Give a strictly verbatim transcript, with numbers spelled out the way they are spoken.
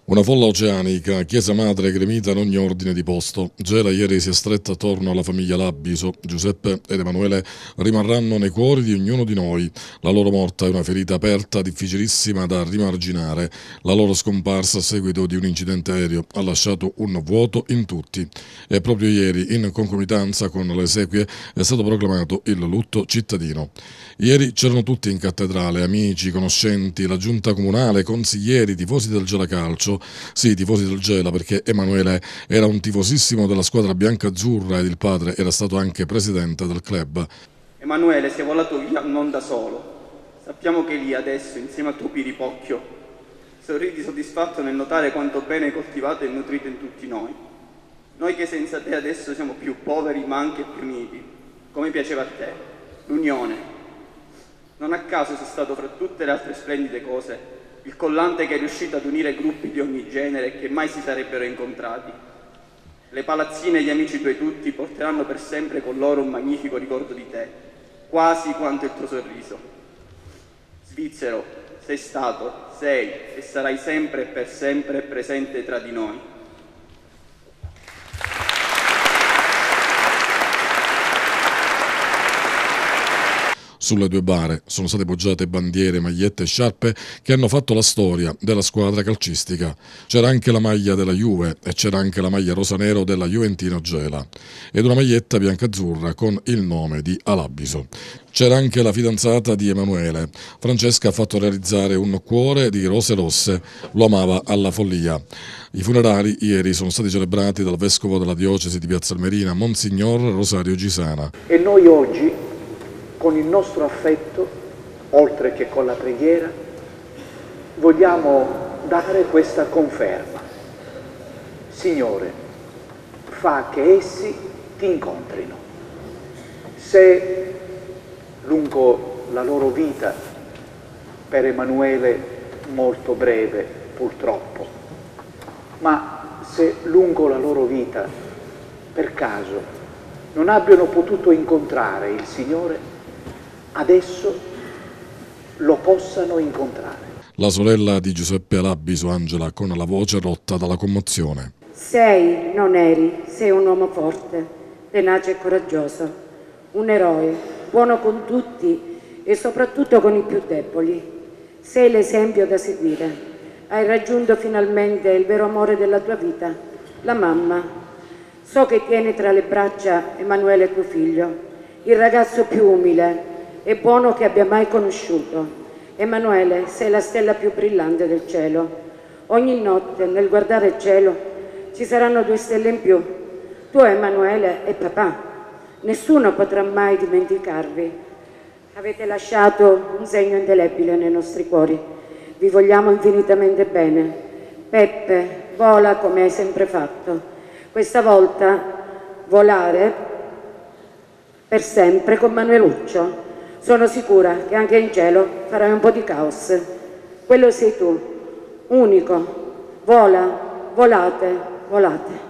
Una folla oceanica, chiesa madre gremita in ogni ordine di posto. Gela ieri si è stretta attorno alla famiglia Labbiso. Giuseppe ed Emanuele rimarranno nei cuori di ognuno di noi. La loro morte è una ferita aperta, difficilissima da rimarginare. La loro scomparsa a seguito di un incidente aereo ha lasciato un vuoto in tutti. E proprio ieri, in concomitanza con le esequie, è stato proclamato il lutto cittadino. Ieri c'erano tutti in cattedrale, amici, conoscenti, la giunta comunale, consiglieri, tifosi del Gela Calcio. Sì, tifosi del Gela, perché Emanuele era un tifosissimo della squadra bianca-azzurra ed il padre era stato anche presidente del club. Emanuele, sei volato via non da solo. Sappiamo che lì adesso, insieme a tuo Piripocchio, sorridi soddisfatto nel notare quanto bene hai coltivato e nutrito in tutti noi. Noi che senza te adesso siamo più poveri ma anche più uniti, come piaceva a te, l'unione. Non a caso sei stato fra tutte le altre splendide cose il collante che è riuscito ad unire gruppi di ogni genere che mai si sarebbero incontrati. Le palazzine e gli amici tuoi tutti porteranno per sempre con loro un magnifico ricordo di te, quasi quanto il tuo sorriso. Svizzero, sei stato, sei e sarai sempre e per sempre presente tra di noi. Sulle due bare sono state poggiate bandiere, magliette e sciarpe che hanno fatto la storia della squadra calcistica. C'era anche la maglia della Juve e c'era anche la maglia rosa-nero della Juventino Gela ed una maglietta bianca-azzurra con il nome di Alabbiso. C'era anche la fidanzata di Emanuele. Francesca ha fatto realizzare un cuore di rose rosse, lo amava alla follia. I funerali ieri sono stati celebrati dal vescovo della diocesi di Piazza Armerina, Monsignor Rosario Gisana. E noi oggi, con il nostro affetto, oltre che con la preghiera, vogliamo dare questa conferma. Signore, fa che essi ti incontrino. Se lungo la loro vita, per Emanuele molto breve purtroppo, ma se lungo la loro vita per caso non abbiano potuto incontrare il Signore, adesso lo possano incontrare. La sorella di Giuseppe Alabbiso, Angela, con la voce rotta dalla commozione. Sei, non eri, sei un uomo forte, tenace e coraggioso, un eroe, buono con tutti e soprattutto con i più deboli. Sei l'esempio da seguire. Hai raggiunto finalmente il vero amore della tua vita, la mamma. So che tieni tra le braccia Emanuele tuo figlio, il ragazzo più umile e buono che abbia mai conosciuto. Emanuele, sei la stella più brillante del cielo. Ogni notte, nel guardare il cielo, ci saranno due stelle in più. Tu, Emanuele, e papà. Nessuno potrà mai dimenticarvi. Avete lasciato un segno indelebile nei nostri cuori. Vi vogliamo infinitamente bene. Peppe, vola come hai sempre fatto. Questa volta volare per sempre con Manueluccio. Sono sicura che anche in cielo farai un po' di caos. Quello sei tu, unico. Vola, volate, volate.